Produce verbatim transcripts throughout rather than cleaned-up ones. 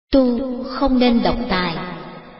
Tu không nên độc tài.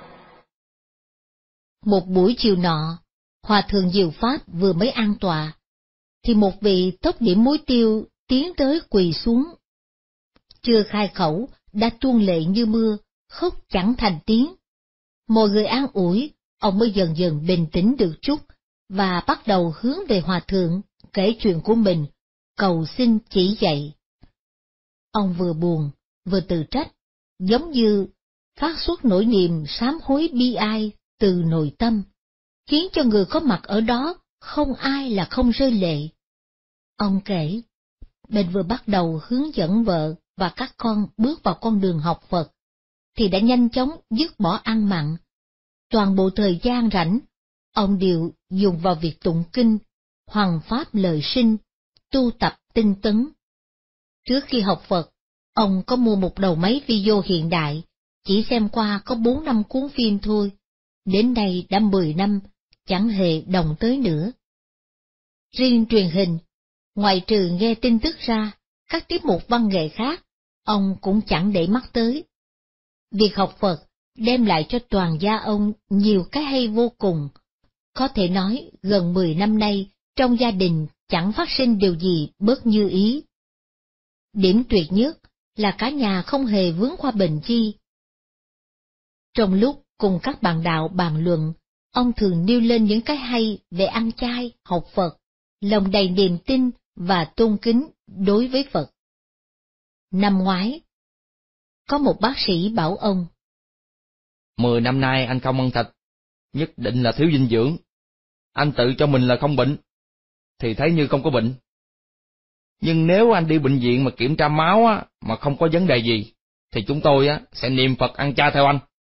Một buổi chiều nọ, Hòa thượng Diệu Pháp vừa mới an tọa, thì một vị tốc điểm muối tiêu tiến tới quỳ xuống. Chưa khai khẩu, đã tuôn lệ như mưa, khóc chẳng thành tiếng. Mọi người an ủi, ông mới dần dần bình tĩnh được chút, và bắt đầu hướng về Hòa thượng, kể chuyện của mình, cầu xin chỉ dạy. Ông vừa buồn, vừa tự trách, giống như phát xuất nỗi niềm sám hối bi ai từ nội tâm, khiến cho người có mặt ở đó không ai là không rơi lệ. Ông kể, mình vừa bắt đầu hướng dẫn vợ và các con bước vào con đường học Phật, thì đã nhanh chóng dứt bỏ ăn mặn. Toàn bộ thời gian rảnh, ông đều dùng vào việc tụng kinh, hoằng pháp lợi sinh, tu tập tinh tấn. Trước khi học Phật, ông có mua một đầu máy video hiện đại, chỉ xem qua có bốn năm cuốn phim thôi, đến nay đã mười năm, chẳng hề động tới nữa. Riêng truyền hình, ngoài trừ nghe tin tức ra, các tiết mục văn nghệ khác, ông cũng chẳng để mắt tới. Việc học Phật đem lại cho toàn gia ông nhiều cái hay vô cùng. Có thể nói gần mười năm nay, trong gia đình chẳng phát sinh điều gì bớt như ý. Điểm tuyệt nhất là cả nhà không hề vướng qua bệnh chi. Trong lúc cùng các bạn đạo bàn luận, ông thường nêu lên những cái hay về ăn chay, học Phật, lòng đầy niềm tin và tôn kính đối với Phật. Năm ngoái, có một bác sĩ bảo ông: Mười năm nay anh không ăn thịt, nhất định là thiếu dinh dưỡng. Anh tự cho mình là không bệnh, thì thấy như không có bệnh. Nhưng nếu anh đi bệnh viện mà kiểm tra máu á, mà không có vấn đề gì, thì chúng tôi á sẽ niệm Phật ăn chay theo anh.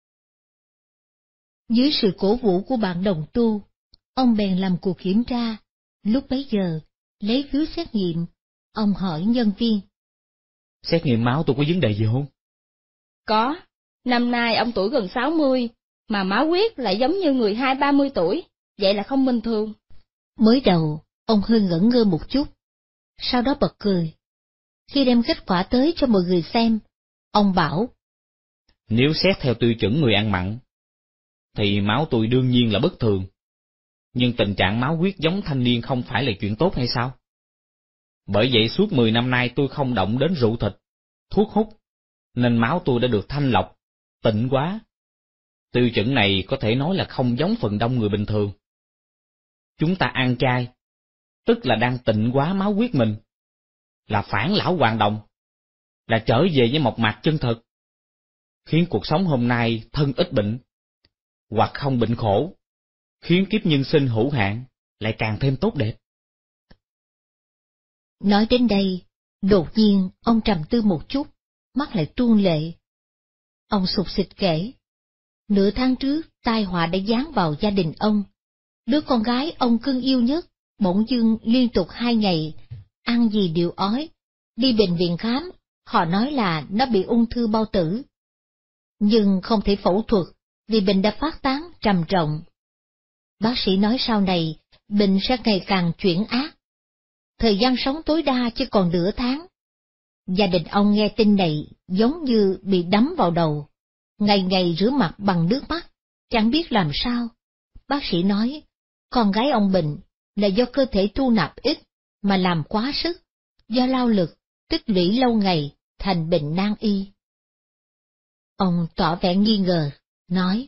Dưới sự cổ vũ của bạn đồng tu, ông bèn làm cuộc kiểm tra. Lúc bấy giờ, lấy phiếu xét nghiệm, ông hỏi nhân viên: Xét nghiệm máu tôi có vấn đề gì không? Có, năm nay ông tuổi gần sáu mươi, mà máu huyết lại giống như người hai ba mươi tuổi, vậy là không bình thường. Mới đầu, ông hơi ngẩn ngơ một chút, sau đó bật cười. Khi đem kết quả tới cho mọi người xem, ông bảo: Nếu xét theo tiêu chuẩn người ăn mặn, thì máu tôi đương nhiên là bất thường. Nhưng tình trạng máu huyết giống thanh niên không phải là chuyện tốt hay sao? Bởi vậy suốt mười năm nay tôi không động đến rượu thịt, thuốc hút, nên máu tôi đã được thanh lọc, tịnh hóa. Tiêu chuẩn này có thể nói là không giống phần đông người bình thường. Chúng ta ăn chay, tức là đang tịnh hóa máu huyết mình, là phản lão hoàn đồng, là trở về với một mặt chân thực, khiến cuộc sống hôm nay thân ít bệnh, hoặc không bệnh khổ, khiến kiếp nhân sinh hữu hạn lại càng thêm tốt đẹp. Nói đến đây, đột nhiên ông trầm tư một chút, mắt lại tuôn lệ. Ông sụt sịt kể, nửa tháng trước tai họa đã giáng vào gia đình ông. Đứa con gái ông cưng yêu nhất, bỗng dưng liên tục hai ngày, ăn gì đều ói. Đi bệnh viện khám, họ nói là nó bị ung thư bao tử. Nhưng không thể phẫu thuật, vì bệnh đã phát tán trầm trọng. Bác sĩ nói sau này, bệnh sẽ ngày càng chuyển ác. Thời gian sống tối đa chỉ còn nửa tháng. Gia đình ông nghe tin này giống như bị đấm vào đầu, ngày ngày rửa mặt bằng nước mắt, chẳng biết làm sao. Bác sĩ nói, con gái ông bệnh là do cơ thể thu nạp ít mà làm quá sức, do lao lực, tích lũy lâu ngày thành bệnh nan y. Ông tỏ vẻ nghi ngờ, nói: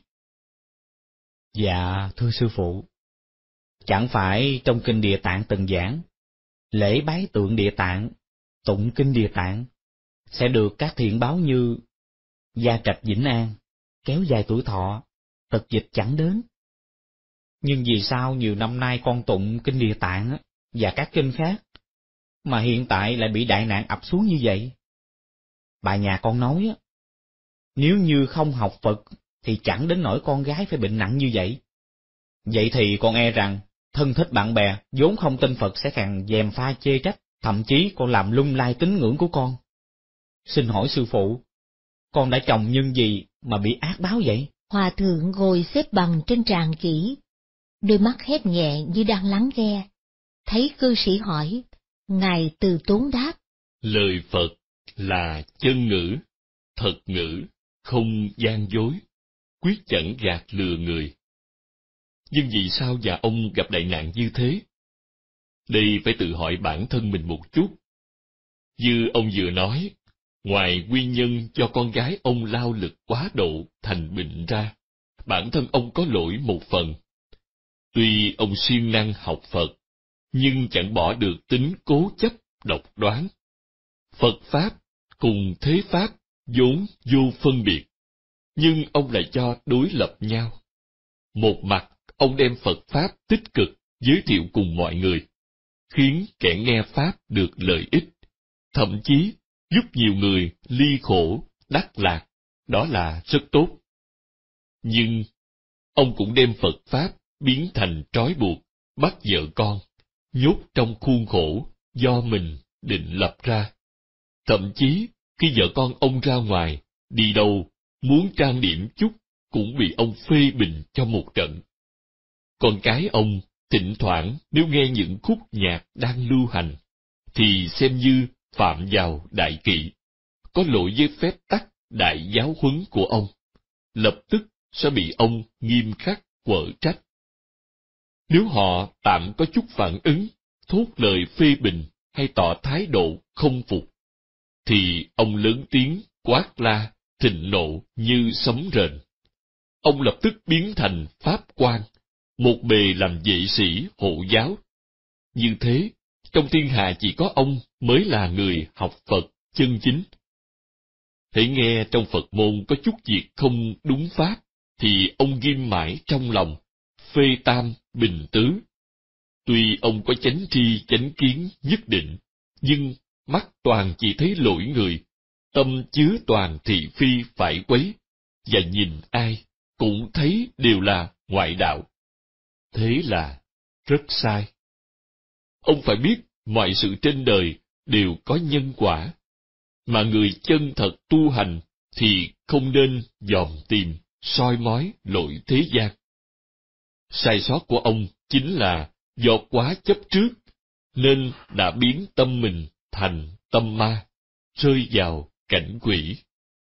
Dạ, thưa sư phụ, chẳng phải trong kinh Địa Tạng từng giảng, lễ bái tượng Địa Tạng, tụng kinh Địa Tạng, sẽ được các thiện báo như gia trạch vĩnh an, kéo dài tuổi thọ, tật dịch chẳng đến. Nhưng vì sao nhiều năm nay con tụng kinh Địa Tạng và các kinh khác, mà hiện tại lại bị đại nạn ập xuống như vậy? Bà nhà con nói, nếu như không học Phật thì chẳng đến nỗi con gái phải bệnh nặng như vậy. Vậy thì con e rằng, thân thích bạn bè vốn không tin Phật sẽ càng gièm pha chê trách, thậm chí còn làm lung lay tín ngưỡng của con. Xin hỏi sư phụ, con đã trồng nhân gì mà bị ác báo vậy? Hòa thượng ngồi xếp bằng trên tràng chỉ, đôi mắt khép nhẹ như đang lắng nghe. Thấy cư sĩ hỏi, ngài từ tốn đáp: Lời Phật là chân ngữ, thật ngữ, không gian dối, quyết chẳng gạt lừa người. Nhưng vì sao nhà ông gặp đại nạn như thế? Đây phải tự hỏi bản thân mình một chút. Như ông vừa nói, ngoài nguyên nhân do con gái ông lao lực quá độ thành bệnh ra, bản thân ông có lỗi một phần. Tuy ông siêng năng học Phật, nhưng chẳng bỏ được tính cố chấp, độc đoán. Phật Pháp cùng thế Pháp vốn vô phân biệt, nhưng ông lại cho đối lập nhau. Một mặt, ông đem Phật Pháp tích cực giới thiệu cùng mọi người, khiến kẻ nghe Pháp được lợi ích, thậm chí giúp nhiều người ly khổ, đắc lạc, đó là rất tốt. Nhưng, ông cũng đem Phật Pháp biến thành trói buộc, bắt vợ con, nhốt trong khuôn khổ do mình định lập ra. Thậm chí, khi vợ con ông ra ngoài, đi đâu, muốn trang điểm chút, cũng bị ông phê bình cho một trận. Con cái ông, thỉnh thoảng nếu nghe những khúc nhạc đang lưu hành, thì xem như phạm vào đại kỵ, có lỗi với phép tắc đại giáo huấn của ông, lập tức sẽ bị ông nghiêm khắc quở trách. Nếu họ tạm có chút phản ứng, thốt lời phê bình hay tỏ thái độ không phục, thì ông lớn tiếng quát la, thịnh nộ như sấm rền. Ông lập tức biến thành pháp quan, một bề làm vệ sĩ hộ giáo. Như thế, trong thiên hạ chỉ có ông mới là người học Phật chân chính. Hễ nghe trong Phật môn có chút việc không đúng pháp, thì ông ghim mãi trong lòng, phê tam bình tứ. Tuy ông có chánh tri chánh kiến nhất định, nhưng mắt toàn chỉ thấy lỗi người, tâm chứa toàn thị phi phải quấy, và nhìn ai cũng thấy đều là ngoại đạo. Thế là rất sai. Ông phải biết mọi sự trên đời đều có nhân quả, mà người chân thật tu hành thì không nên dòm tìm, soi mói lỗi thế gian. Sai sót của ông chính là do quá chấp trước, nên đã biến tâm mình thành tâm ma, rơi vào cảnh quỷ.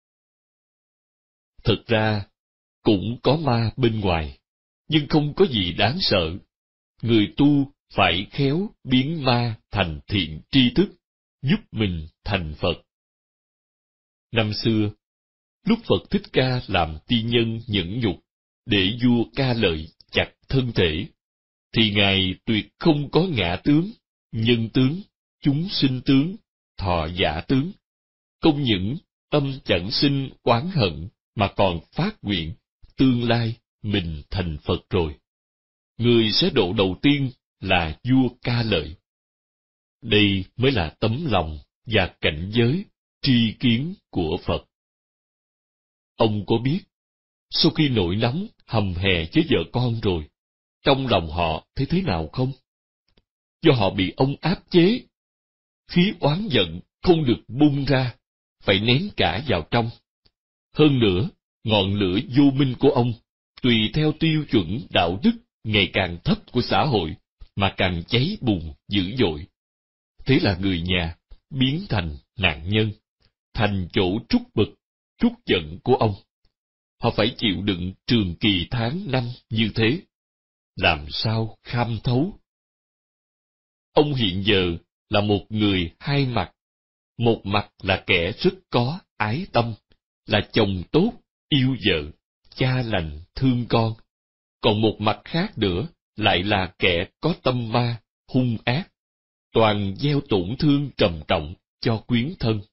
Thực ra, cũng có ma bên ngoài, nhưng không có gì đáng sợ. Người tu phải khéo biến ma thành thiện tri thức, giúp mình thành Phật. Năm xưa, lúc Phật Thích Ca làm ti nhân nhẫn nhục, để vua ca lợi chặt thân thể, thì Ngài tuyệt không có ngã tướng, nhân tướng, chúng sinh tướng, thọ giả tướng. Không những tâm chẳng sinh oán hận, mà còn phát nguyện, tương lai mình thành Phật rồi. Người sẽ độ đầu tiên là vua ca lợi. Đây mới là tấm lòng và cảnh giới, tri kiến của Phật. Ông có biết, sau khi nổi nóng hầm hè với vợ con rồi, trong lòng họ thấy thế nào không? Do họ bị ông áp chế, khí oán giận không được bung ra, phải nén cả vào trong. Hơn nữa, ngọn lửa vô minh của ông, tùy theo tiêu chuẩn đạo đức ngày càng thấp của xã hội, mà càng cháy bùng dữ dội. Thế là người nhà biến thành nạn nhân, thành chỗ trút bực, trút giận của ông. Họ phải chịu đựng trường kỳ tháng năm như thế. Làm sao kham thấu? Ông hiện giờ là một người hai mặt. Một mặt là kẻ rất có ái tâm, là chồng tốt, yêu vợ, cha lành, thương con. Còn một mặt khác nữa lại là kẻ có tâm ma, hung ác, toàn gieo tổn thương trầm trọng cho quyến thân.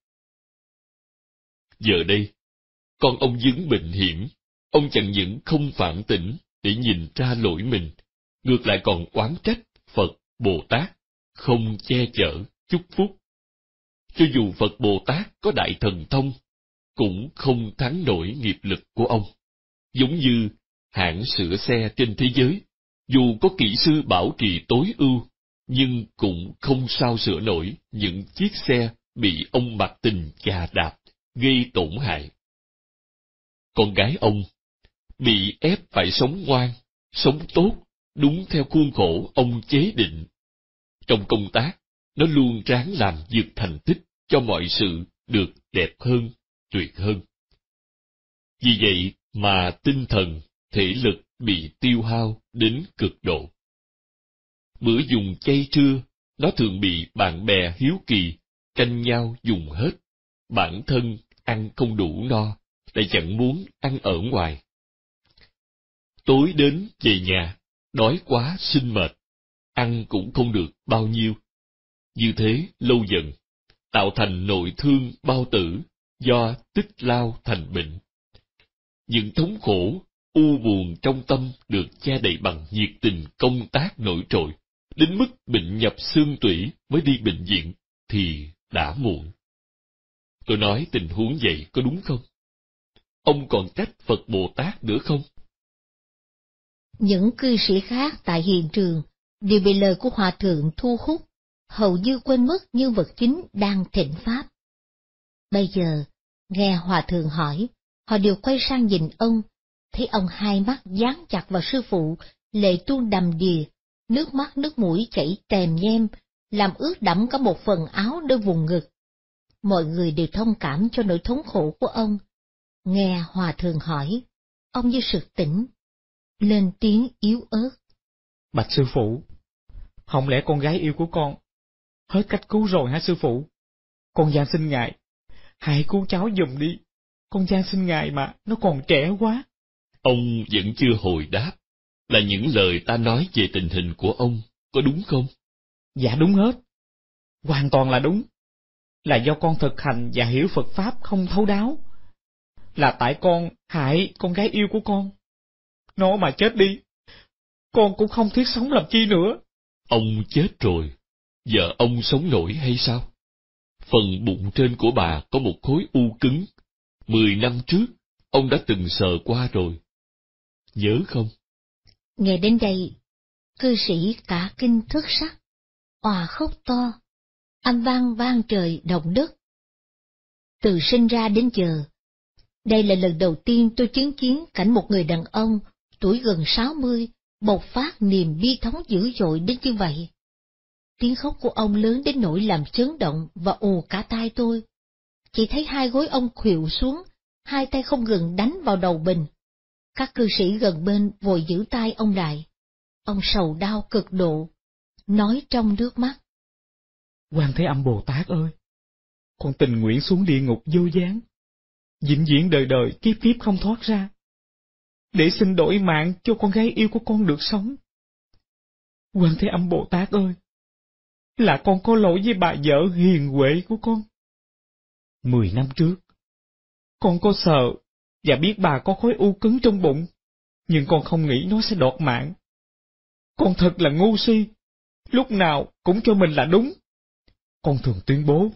Giờ đây, con ông vướng bệnh hiểm, ông chẳng những không phản tỉnh để nhìn ra lỗi mình, ngược lại còn oán trách Phật, Bồ Tát, không che chở, chúc phúc. Cho dù Phật Bồ Tát có đại thần thông, cũng không thắng nổi nghiệp lực của ông. Giống như hãng sửa xe trên thế giới, dù có kỹ sư bảo trì tối ưu, nhưng cũng không sao sửa nổi những chiếc xe bị ông mặc tình chà đạp, gây tổn hại. Con gái ông bị ép phải sống ngoan, sống tốt, đúng theo khuôn khổ ông chế định. Trong công tác, nó luôn ráng làm việc thành tích cho mọi sự được đẹp hơn, tuyệt hơn. Vì vậy mà tinh thần, thể lực bị tiêu hao đến cực độ. Bữa dùng chay trưa, nó thường bị bạn bè hiếu kỳ, tranh nhau dùng hết. Bản thân ăn không đủ no, lại chẳng muốn ăn ở ngoài. Tối đến về nhà, đói quá sinh mệt, ăn cũng không được bao nhiêu. Như thế lâu dần, tạo thành nội thương bao tử do tích lao thành bệnh. Những thống khổ, u buồn trong tâm được che đậy bằng nhiệt tình công tác nổi trội, đến mức bệnh nhập xương tủy mới đi bệnh viện thì đã muộn. Tôi nói tình huống vậy có đúng không? Ông còn trách Phật Bồ Tát nữa không? Những cư sĩ khác tại hiện trường đều bị lời của Hòa Thượng thu hút, hầu như quên mất nhân vật chính đang thịnh Pháp. Bây giờ, nghe Hòa Thượng hỏi, họ đều quay sang nhìn ông, thấy ông hai mắt dán chặt vào sư phụ, lệ tuôn đầm đìa, nước mắt nước mũi chảy tèm nhem, làm ướt đẫm cả một phần áo nơi vùng ngực. Mọi người đều thông cảm cho nỗi thống khổ của ông. Nghe Hòa Thượng hỏi, ông như sực tỉnh, lên tiếng yếu ớt. Bạch sư phụ, không lẽ con gái yêu của con hết cách cứu rồi hả sư phụ? Con van xin ngài, hãy cứu cháu giùm đi. Con van xin ngài mà, nó còn trẻ quá. Ông vẫn chưa hồi đáp, là những lời ta nói về tình hình của ông, có đúng không? Dạ đúng hết, hoàn toàn là đúng. Là do con thực hành và hiểu Phật Pháp không thấu đáo. Là tại con hại con gái yêu của con. Nó mà chết đi, con cũng không thiết sống làm chi nữa. Ông chết rồi, giờ ông sống nổi hay sao? Phần bụng trên của bà có một khối u cứng. Mười năm trước, ông đã từng sờ qua rồi. Nhớ không? Nghe đến đây, cư sĩ cả kinh thất sắc, òa khóc to, âm vang vang trời động đất. Từ sinh ra đến giờ, đây là lần đầu tiên tôi chứng kiến cảnh một người đàn ông tuổi gần sáu mươi bộc phát niềm bi thống dữ dội đến như vậy. Tiếng khóc của ông lớn đến nỗi làm chấn động và ù cả tai tôi. Chỉ thấy hai gối ông khuỵu xuống, hai tay không ngừng đánh vào đầu bình. Các cư sĩ gần bên vội giữ tay ông lại. Ông sầu đau cực độ, nói trong nước mắt. Quan Thế Âm Bồ Tát ơi, con tình nguyện xuống địa ngục vô gián, vĩnh viễn đời đời kiếp kiếp không thoát ra, để xin đổi mạng cho con gái yêu của con được sống. Quan Thế Âm Bồ Tát ơi, là con có lỗi với bà vợ hiền huệ của con. Mười năm trước, con có sợ và biết bà có khối u cứng trong bụng, nhưng con không nghĩ nó sẽ đoạt mạng. Con thật là ngu si, lúc nào cũng cho mình là đúng. Con thường tuyên bố,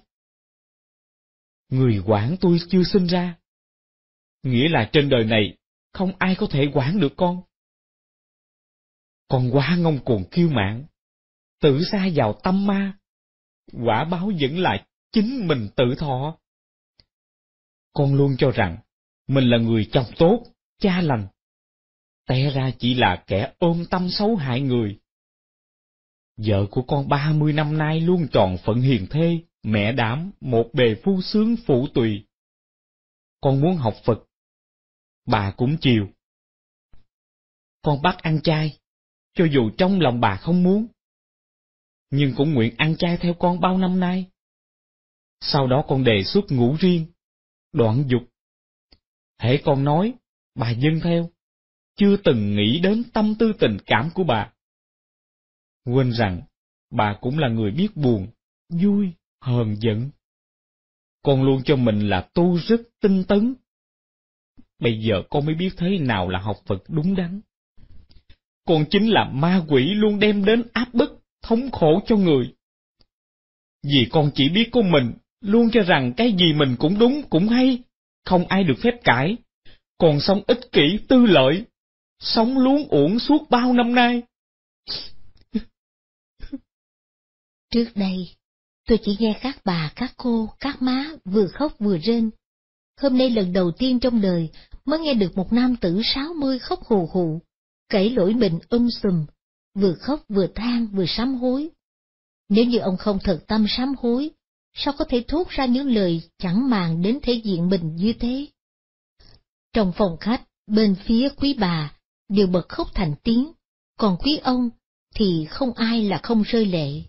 người quản tôi chưa sinh ra, nghĩa là trên đời này không ai có thể quản được con. Con quá ngông cuồng kiêu mạn, tự sa vào tâm ma, quả báo vẫn là chính mình tự thọ. Con luôn cho rằng mình là người chồng tốt, cha lành, té ra chỉ là kẻ ôm tâm xấu hại người. Vợ của con ba mươi năm nay luôn tròn phận hiền thê, mẹ đảm, một bề phu sướng phụ tùy. Con muốn học Phật, bà cũng chiều. Con bắt ăn chay, cho dù trong lòng bà không muốn, nhưng cũng nguyện ăn chay theo con bao năm nay. Sau đó con đề xuất ngủ riêng, đoạn dục. Hễ con nói, bà dâng theo, chưa từng nghĩ đến tâm tư tình cảm của bà. Quên rằng, bà cũng là người biết buồn, vui, hờn giận. Con luôn cho mình là tu rất tinh tấn. Bây giờ con mới biết thế nào là học Phật đúng đắn. Con chính là ma quỷ luôn đem đến áp bức, thống khổ cho người. Vì con chỉ biết của mình, luôn cho rằng cái gì mình cũng đúng, cũng hay, không ai được phép cãi. Còn sống ích kỷ tư lợi, sống luống uổng suốt bao năm nay. Trước đây, tôi chỉ nghe các bà, các cô, các má vừa khóc vừa rên. Hôm nay lần đầu tiên trong đời mới nghe được một nam tử sáu mươi khóc hù hù, kể lỗi mình um sùm, vừa khóc vừa than vừa sám hối. Nếu như ông không thật tâm sám hối, sao có thể thốt ra những lời chẳng màng đến thể diện mình như thế? Trong phòng khách, bên phía quý bà, đều bật khóc thành tiếng, còn quý ông thì không ai là không rơi lệ.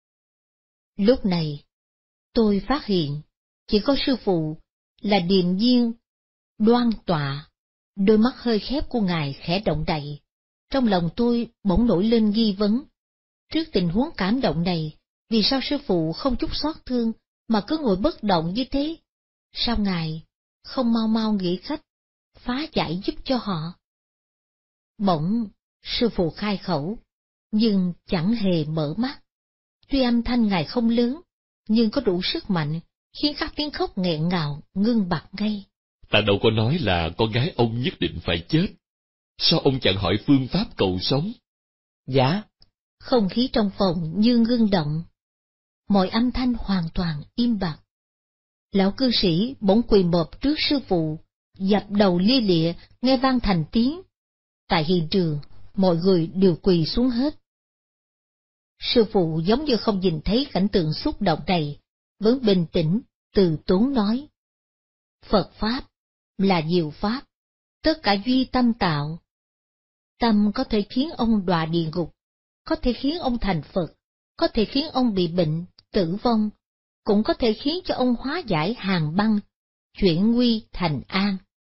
Lúc này, tôi phát hiện, chỉ có sư phụ là điềm nhiên, đoan tọa, đôi mắt hơi khép của ngài khẽ động đậy. Trong lòng tôi bỗng nổi lên nghi vấn. Trước tình huống cảm động này, vì sao sư phụ không chút xót thương mà cứ ngồi bất động như thế? Sao ngài không mau mau nghĩ cách phá giải giúp cho họ? Bỗng, sư phụ khai khẩu, nhưng chẳng hề mở mắt. Tuy âm thanh ngài không lớn, nhưng có đủ sức mạnh, khiến các tiếng khóc nghẹn ngào ngưng bặt ngay. Ta đâu có nói là con gái ông nhất định phải chết. Sao ông chẳng hỏi phương pháp cầu sống? Dạ. Không khí trong phòng như ngưng động. Mọi âm thanh hoàn toàn im bặt. Lão cư sĩ bỗng quỳ mọp trước sư phụ, dập đầu lia lịa, nghe vang thành tiếng. Tại hiện trường, mọi người đều quỳ xuống hết. Sư phụ giống như không nhìn thấy cảnh tượng xúc động này, vẫn bình tĩnh, từ tốn nói. Phật Pháp là diệu Pháp, tất cả duy tâm tạo. Tâm có thể khiến ông đọa địa ngục, có thể khiến ông thành Phật, có thể khiến ông bị bệnh, tử vong, cũng có thể khiến cho ông hóa giải hàng băng, chuyển nguy thành an.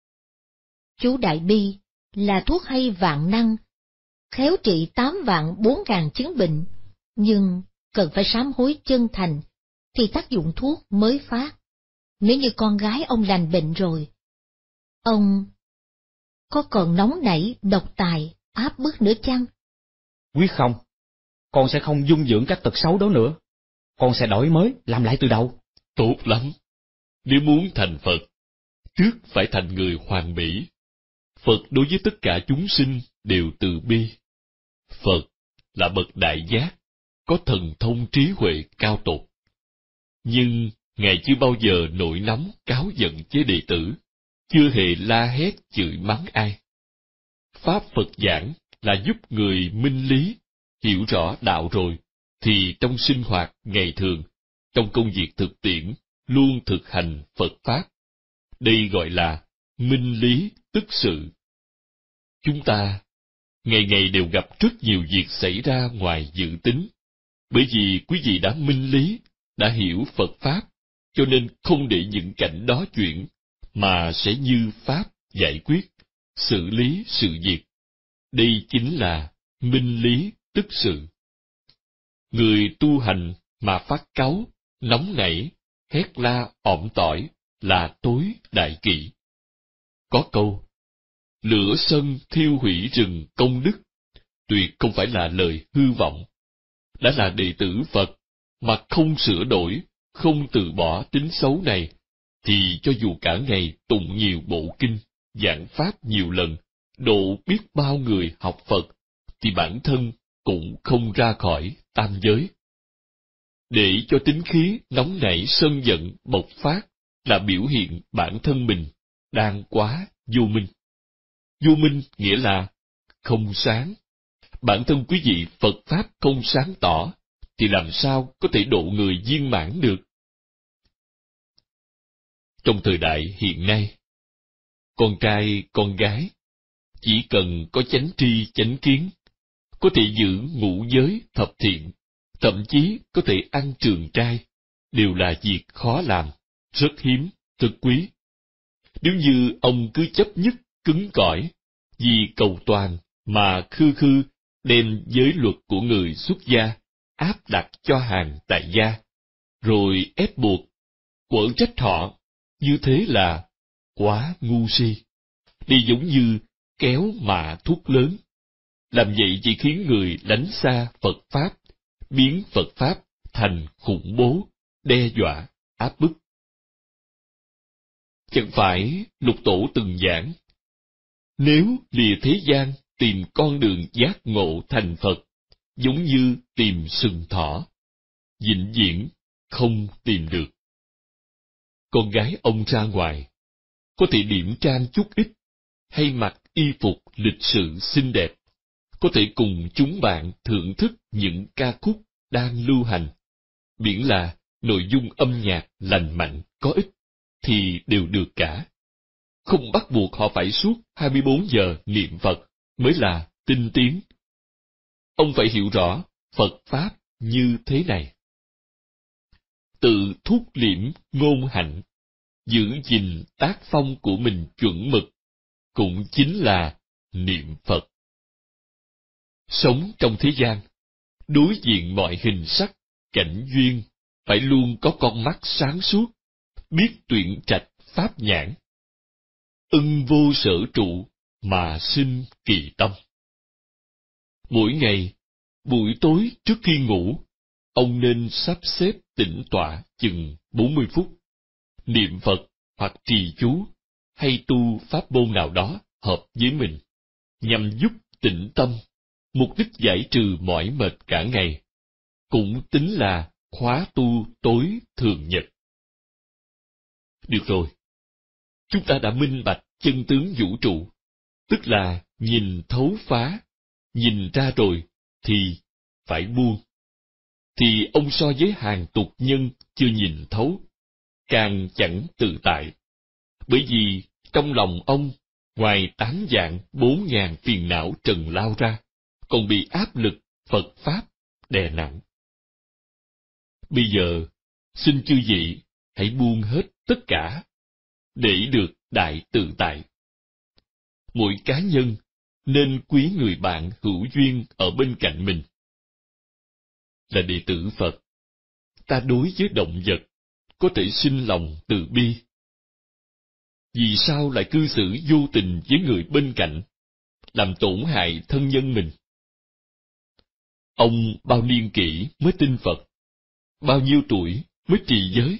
Chú Đại Bi là thuốc hay vạn năng, khéo trị tám vạn bốn ngàn chứng bệnh, nhưng cần phải sám hối chân thành, thì tác dụng thuốc mới phát. Nếu như con gái ông lành bệnh rồi, ông có còn nóng nảy, độc tài, áp bức nữa chăng? Quyết không. Con sẽ không dung dưỡng các tật xấu đó nữa. Con sẽ đổi mới, làm lại từ đầu. Tốt lắm. Nếu muốn thành Phật, trước phải thành người hoàn mỹ. Phật đối với tất cả chúng sinh đều từ bi. Phật là bậc đại giác, có thần thông trí huệ cao tột. Nhưng Ngài chưa bao giờ nổi nóng cáo giận với đệ tử, chưa hề la hét chửi mắng ai. Pháp Phật giảng là giúp người minh lý, hiểu rõ đạo rồi, thì trong sinh hoạt ngày thường, trong công việc thực tiễn, luôn thực hành Phật Pháp. Đây gọi là minh lý tức sự. Chúng ta ngày ngày đều gặp rất nhiều việc xảy ra ngoài dự tính, bởi vì quý vị đã minh lý, đã hiểu Phật Pháp, cho nên không để những cảnh đó chuyển, mà sẽ như Pháp giải quyết, xử lý sự việc. Đây chính là minh lý tức sự. Người tu hành mà phát cáu, nóng nảy, hét la ỏm tỏi là tối đại kỵ. Có câu, lửa sân thiêu hủy rừng công đức, tuyệt không phải là lời hư vọng. Đã là đệ tử Phật, mà không sửa đổi, không từ bỏ tính xấu này, thì cho dù cả ngày tụng nhiều bộ kinh, giảng Pháp nhiều lần, độ biết bao người học Phật, thì bản thân cũng không ra khỏi tam giới. Để cho tính khí nóng nảy sân giận bộc phát là biểu hiện bản thân mình đang quá vô minh. Vô minh nghĩa là không sáng. Bản thân quý vị Phật Pháp không sáng tỏ, thì làm sao có thể độ người viên mãn được? Trong thời đại hiện nay, con trai, con gái, chỉ cần có chánh tri, chánh kiến, có thể giữ ngũ giới, thập thiện, thậm chí có thể ăn trường trai, đều là việc khó làm, rất hiếm, rất quý. Nếu như ông cứ chấp nhất, cứng cỏi, vì cầu toàn mà khư khư đem giới luật của người xuất gia áp đặt cho hàng tại gia, rồi ép buộc, quở trách họ, như thế là quá ngu si. Đi giống như kéo mạ thuốc lớn. Làm vậy chỉ khiến người lánh xa Phật Pháp, biến Phật Pháp thành khủng bố, đe dọa, áp bức. Chẳng phải Lục Tổ từng giảng, nếu lìa thế gian tìm con đường giác ngộ thành Phật, giống như tìm sừng thỏ, vĩnh viễn không tìm được. Con gái ông ra ngoài, có thể điểm trang chút ít, hay mặc y phục lịch sự xinh đẹp, có thể cùng chúng bạn thưởng thức những ca khúc đang lưu hành, miễn là nội dung âm nhạc lành mạnh có ích, thì đều được cả. không bắt buộc họ phải suốt hai mươi bốn giờ niệm Phật mới là tinh tiến. Ông phải hiểu rõ Phật Pháp như thế này. Tự thúc liễm ngôn hạnh, giữ gìn tác phong của mình chuẩn mực, cũng chính là niệm Phật. Sống trong thế gian, đối diện mọi hình sắc, cảnh duyên, phải luôn có con mắt sáng suốt, biết tuyển trạch pháp nhãn. Ưng vô sở trụ, mà sinh kỳ tâm. Mỗi ngày, buổi tối trước khi ngủ, ông nên sắp xếp tĩnh tọa chừng bốn mươi phút, niệm Phật hoặc trì chú, hay tu pháp môn nào đó hợp với mình, nhằm giúp tĩnh tâm, mục đích giải trừ mỏi mệt cả ngày, cũng tính là khóa tu tối thường nhật. Được rồi, chúng ta đã minh bạch chân tướng vũ trụ, tức là nhìn thấu phá, nhìn ra rồi thì phải buông. Thì ông so với hàng tục nhân chưa nhìn thấu, càng chẳng tự tại. Bởi vì trong lòng ông, ngoài tám vạn bốn ngàn phiền não trần lao ra, còn bị áp lực Phật Pháp đè nặng. Bây giờ, xin chư vị hãy buông hết tất cả, để được đại tự tại. Mỗi cá nhân nên quý người bạn hữu duyên ở bên cạnh mình. Là đệ tử Phật, ta đối với động vật có thể sinh lòng từ bi. Vì sao lại cư xử vô tình với người bên cạnh, làm tổn hại thân nhân mình? Ông bao niên kỷ mới tin Phật, bao nhiêu tuổi mới trì giới?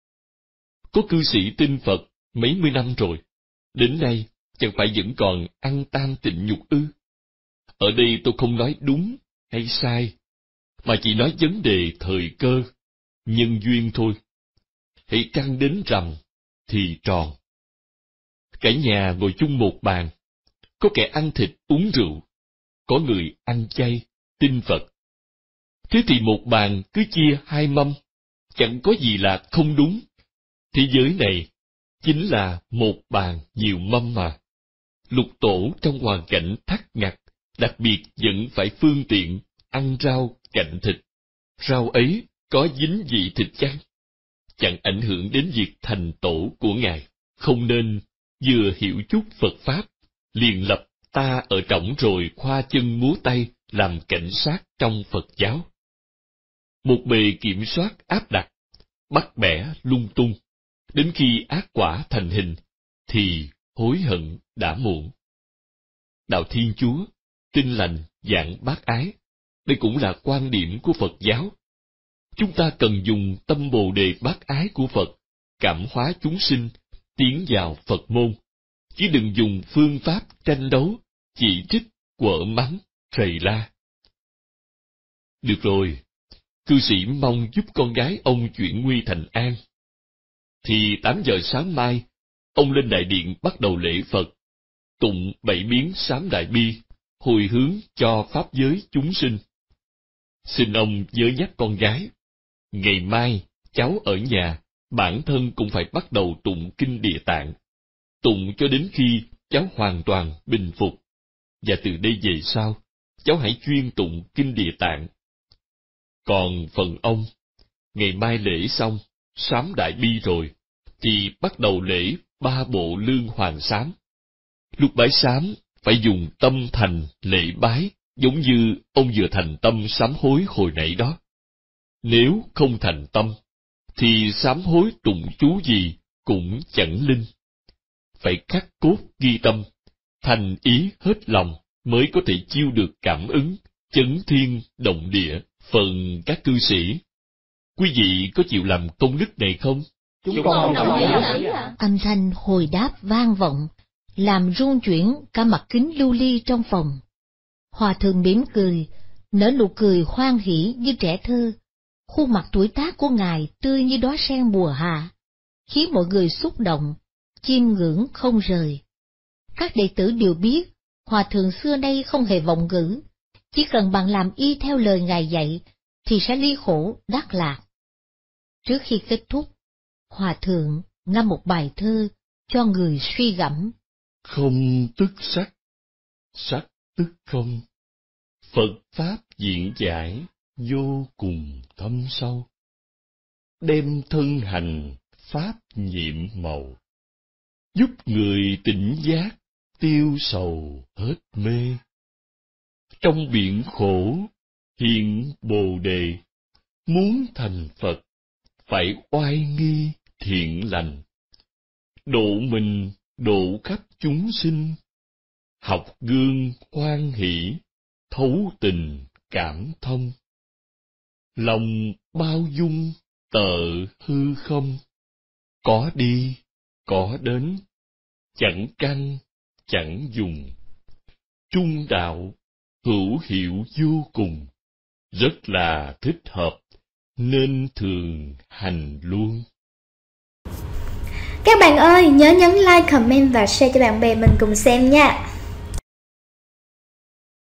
Có cư sĩ tin Phật mấy mươi năm rồi, đến nay chẳng phải vẫn còn ăn tam tịnh nhục ư? Ở đây tôi không nói đúng hay sai, mà chỉ nói vấn đề thời cơ, nhân duyên thôi. Hãy trăng đến rằm thì tròn. Cả nhà ngồi chung một bàn, có kẻ ăn thịt uống rượu, có người ăn chay, tin Phật. Thế thì một bàn cứ chia hai mâm, chẳng có gì là không đúng. Thế giới này chính là một bàn nhiều mâm mà. Lục tổ trong hoàn cảnh thắt ngặt, đặc biệt vẫn phải phương tiện ăn rau cạnh thịt. Rau ấy có dính vị thịt chăng? Chẳng ảnh hưởng đến việc thành tổ của Ngài. Không nên vừa hiểu chút Phật Pháp, liền lập ta ở trỏng rồi khoa chân múa tay làm cảnh sát trong Phật giáo. Một bề kiểm soát áp đặt, bắt bẻ lung tung, đến khi ác quả thành hình, thì hối hận đã muộn. Đạo Thiên Chúa, Tin Lành, Dạng Bác Ái, đây cũng là quan điểm của Phật giáo. Chúng ta cần dùng tâm Bồ Đề Bác Ái của Phật, cảm hóa chúng sinh, tiến vào Phật môn, chứ đừng dùng phương pháp tranh đấu, chỉ trích, quở mắng, rầy la. Được rồi, cư sĩ mong giúp con gái ông chuyển nguy thành an. Thì tám giờ sáng mai, ông lên đại điện bắt đầu lễ Phật, tụng bảy biến sám đại bi, hồi hướng cho pháp giới chúng sinh. Xin ông nhớ nhắc con gái, ngày mai cháu ở nhà, bản thân cũng phải bắt đầu tụng kinh Địa Tạng, tụng cho đến khi cháu hoàn toàn bình phục. Và từ đây về sau, cháu hãy chuyên tụng kinh Địa Tạng. Còn phần ông, ngày mai lễ xong, sám đại bi rồi, thì bắt đầu lễ ba bộ lương hoàng sám. Lúc bái sám, phải dùng tâm thành lễ bái, giống như ông vừa thành tâm sám hối hồi nãy đó. Nếu không thành tâm, thì sám hối tụng chú gì cũng chẳng linh. Phải khắc cốt ghi tâm, thành ý hết lòng mới có thể chiêu được cảm ứng, chấn thiên động địa. Phần các cư sĩ, quý vị có chịu làm công đức này không? Chúng con đồng ý. Âm thanh hồi đáp vang vọng, làm rung chuyển cả mặt kính lưu ly trong phòng. Hòa thượng mỉm cười, nở nụ cười hoan hỉ như trẻ thơ. Khuôn mặt tuổi tác của ngài tươi như đóa sen mùa hạ, khiến mọi người xúc động, chiêm ngưỡng không rời. Các đệ tử đều biết, hòa thượng xưa nay không hề vọng ngữ, chỉ cần bạn làm y theo lời ngài dạy, thì sẽ ly khổ đắc lạc. Trước khi kết thúc, hòa thượng ngâm một bài thơ cho người suy gẫm. Không tức sắc, sắc tức không. Phật Pháp diễn giải vô cùng thâm sâu. Đem thân hành Pháp nhiệm màu, giúp người tỉnh giác, tiêu sầu hết mê. Trong biển khổ, hiện Bồ Đề, muốn thành Phật, phải oai nghi thiện lành. Độ mình, độ khắp chúng sinh, học gương hoan hỷ, thấu tình cảm thông. Lòng bao dung, tợ hư không, có đi, có đến, chẳng căn, chẳng dùng. Trung đạo, hữu hiệu vô cùng, rất là thích hợp, nên thường hành luôn. Các bạn ơi, nhớ nhấn like, comment và share cho bạn bè mình cùng xem nha.